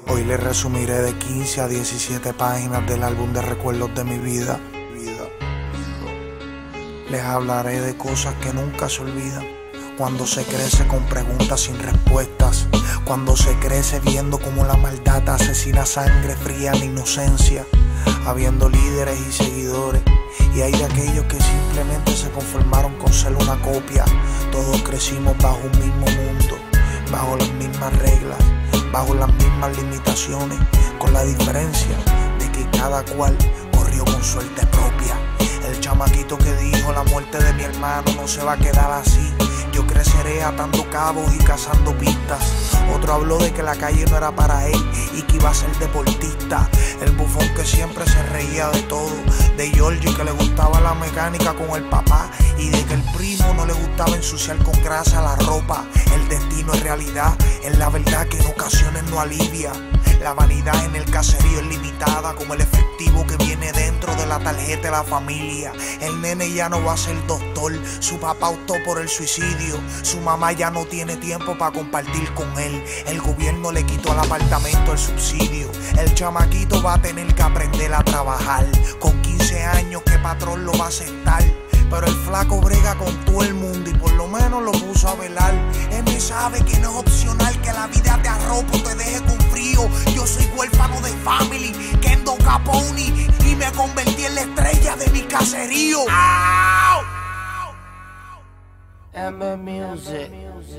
Hoy les resumiré de 15 a 17 páginas del álbum de recuerdos de mi vida. Les hablaré de cosas que nunca se olvidan. Cuando se crece con preguntas sin respuestas. Cuando se crece viendo cómo la maldad asesina sangre fría en la inocencia. Habiendo líderes y seguidores. Y hay de aquellos que simplemente se conformaron con ser una copia. Todos crecimos bajo un mismo mundo, bajo las mismas reglas, bajo las mismas limitaciones, con la diferencia de que cada cual corrió con suerte propia. El chamaquito que dijo la muerte de mi hermano no se va a quedar así. Yo creceré atando cabos y cazando pistas. Otro habló de que la calle no era para él y que iba a ser deportista. El bufón que siempre se reía de todo. De Georgie que le gustaba la mecánica con el papá. Y de que el primo no le gustaba ensuciar con grasa la ropa. El destino es realidad, es la verdad que en ocasiones no alivia. La vanidad en el caserío es limitada, como el efectivo que viene dentro de la tarjeta de la familia. El nene ya no va a ser doctor, su papá optó por el suicidio. Su mamá ya no tiene tiempo para compartir con él. El gobierno le quitó al apartamento el subsidio. El chamaquito va a tener que aprender a trabajar. Con 15 años, ¿qué patrón lo va a aceptar? Pero el flaco brega con todo el mundo y por lo menos lo puso a velar. Él me sabe que no es opcional que la vida te arrope o te deje con frío. Yo soy huérfano de family, Kendo Capone, y me convertí en la estrella de mi caserío. ¡Au! M Music.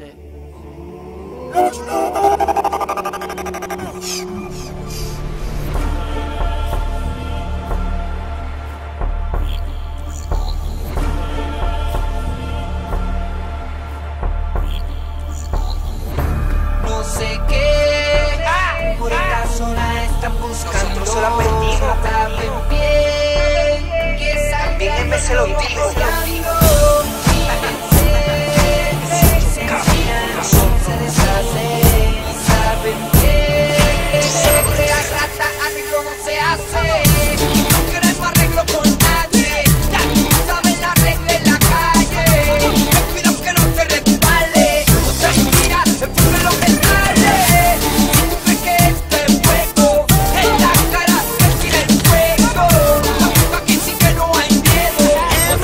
No sé qué, por esta zona están buscando. Nosotros se la pedimos. Saben bien que También me se lo digo. se deshace y saben bien que se rata, arreglo no se hace. No queremos arreglo con nadie. Ya tú sabes la regla en la calle. Te pido que no te resbales. No te miras, es porque lo que sale. Si tú crees que este juego en la cara te tira el fuego. Aquí sí que no hay miedo.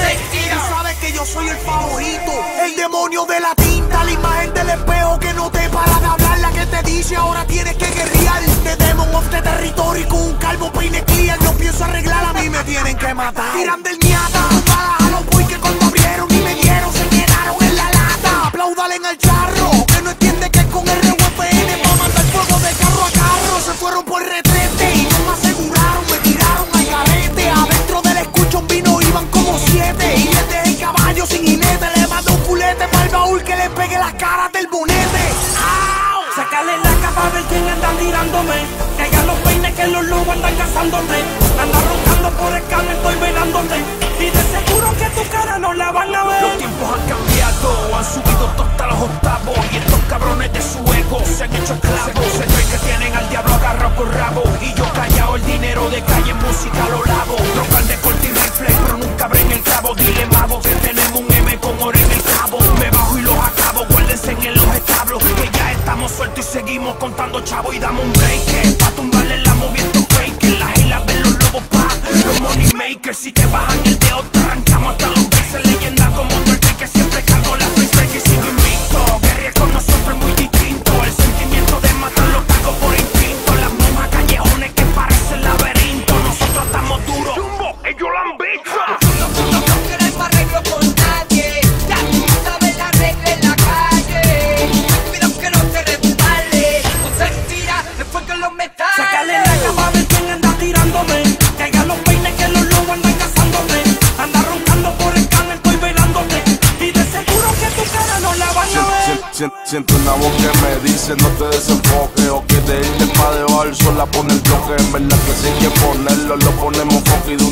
Tú sabes que yo soy el favorito, el demonio de la tinta, la imagen del espejo que no te para de hablar, la que te dice ahora tienes que guerrear. The demon of the territory con un calvo peine clear. No pienso arreglar, a mí me tienen que matar. Tiran del ñata, tumbadas a los boys que cuando abrieron y me dieron se quedaron en la lata. Apláudale en el charro, que no entiende que es con RUFN pa' mandar fuego de carro a carro. Se fueron por retrete y no me aseguraron, me tiraron al garete. Adentro del escuchón vino iban como 7 y les dejé el caballo sin jinete. Le mandé un culete para el baúl que le pegue las caras del bonete. ¡Au! Sacarle la capa a ver quién andan tirándome. Caigan los peines que los lobos andan cazándote. Andan roncando por el cable, estoy velándote. Y de seguro que tu cara no la van a ver. Los tiempos han cambiado, han subido hasta los octavos. Y estos cabrones de su ego se han hecho esclavos. Se creen que tienen al diablo agarrado por rabo. Y yo callado el dinero de calle en música lo lavo. Trocan de corte y rifle, pero nunca abren el cabo. Dile mago que tenemos un M con oro en el cabo. Me bajo y los acabo, guárdense en los establos. Que ya estamos sueltos y seguimos contando chavo. Y damos un break, pa' tumbarle la moviendo fake. Las islas de los lobos pa' los money makers. Si te bajan el dedo te arrancamos hasta los besos. Leyenda como Duarte que siempre cargo la face break y sigo invicto. Guerrilla con nosotros es muy distinto. El sentimiento de matar lo cargo por instinto. Las monjas callejones que parecen laberinto. Nosotros estamos duros, ellos lo han visto. No queremos arreglo con nadie. Ya tú sabes la regla en la calle. Te pido que no te resbales. No se tira, después que los metales. Sacarle la capa a ver quién anda tirándome. Caigan los peines que los lobos andan cazándote. Anda roncando por el cable, estoy velándote. Y de seguro que tu cara no la van a ver. Siento una voz que me dice no te desenfoques. O que de irte pa' debajo el sol la pone el bloque. En verdad que si hay que ponerlo, lo ponemos foco y de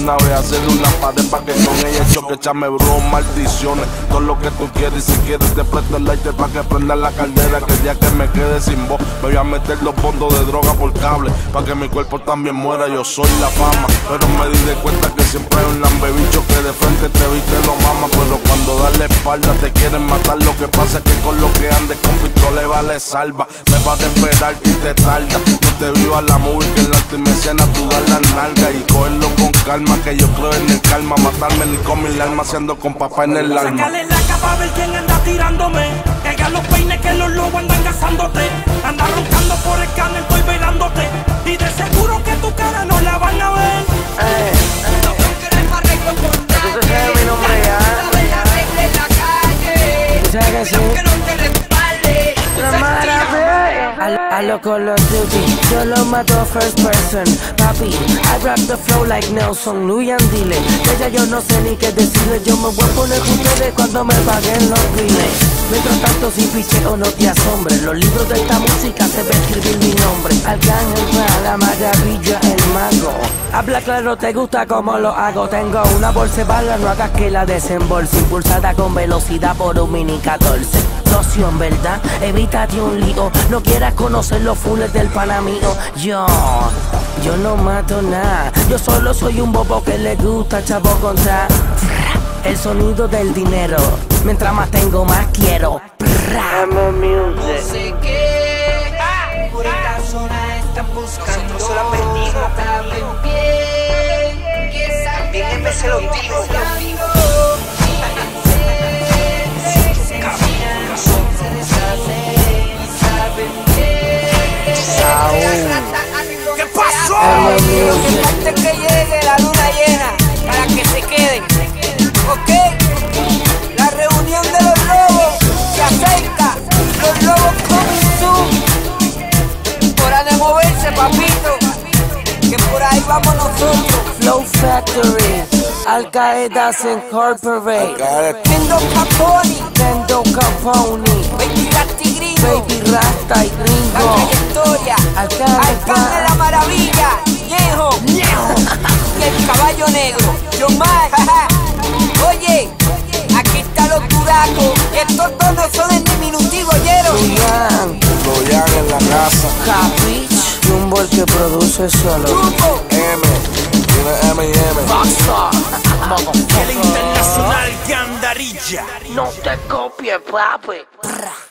una vez, hacerle una pared pa' que con ella choque, echarme brujos, maldiciones, todo lo que tú quieres. Y si quieres te presto el lighter pa' que prenda la caldera, que el día que me quede sin voz me voy a meter los fondos de droga por cable, pa' que mi cuerpo también muera. Yo soy la fama, pero me di de cuenta que siempre hay un lambebicho que de frente te viste lo mama, pero cuando das la espalda te quieren matar. Lo que pasa es que con lo que andes con pistola vale salva. Me vas a esperar y te tarda. No te viva la movie que en la ultimescena tú das la nalga y cogerlo con calma, que yo creo en el calma. Matarme ni con mi alma, siendo con papá en el alma. Sácale la capa a ver quién anda tirándome. Pega los peines que los lobos andan cazándote. Anda roncando por el canal, estoy velándote. Y de seguro que tu cara no la van a ver. No queremos arreglo con nadie. Tú sabes mi nombre ya. Sabes la regla en la calle. ¿Tú sabes que sí? Pero que no te respalde. La maravilla. A lo Call of Duty, yo lo mato first person. Papi, I rap the flow like Nelson, Luyan dile. Que ya yo no sé ni qué decirle. Yo me voy a poner con ustedes cuando me paguen los biles. Mientras tanto, si picheo no te asombres. Los libros de esta música se ve escribir mi nombre. Arcángel para la maravilla, el mago. Habla claro, te gusta como lo hago. Tengo una bolsa de bala, no hagas que la desembolse. Impulsada con velocidad por un mini 14. Socio, en verdad, evítate un lío. No quieras conocer los fulles del pana mío. Yo no mato nada. Yo solo soy un bobo que le gusta chavo contra el sonido del dinero. Mientras más tengo, más quiero. No sé qué. Por esta zona están buscando. Nosotros la perdimos. Saben bien que También me se lo digo. ¿Qué pasó? Antes que llegue la luna llena, para que se queden, ¿ok? La reunión de los lobos se acerca. Los lobos coming soon. Hora de moverse, papito, que por ahí vamos nosotros. Flow Factory, Al Qaeda Incorporate, Kendo Caponi, Kendo Capone, Baby Rasta y Gringo, Baby Rasta y la Gringo, trayectoria, Alcalde la Maravilla, Ñejo, y el Caballo Negro, Yomar. Oye, aquí están los duracos, y estos dos no son en diminutivo, ¿oyeron? Luyan, Loyan en la casa, Capich, Jumbo el que produce solo. Grupo, tiene M y M. El internacional Gandarilla. No te copies, papi.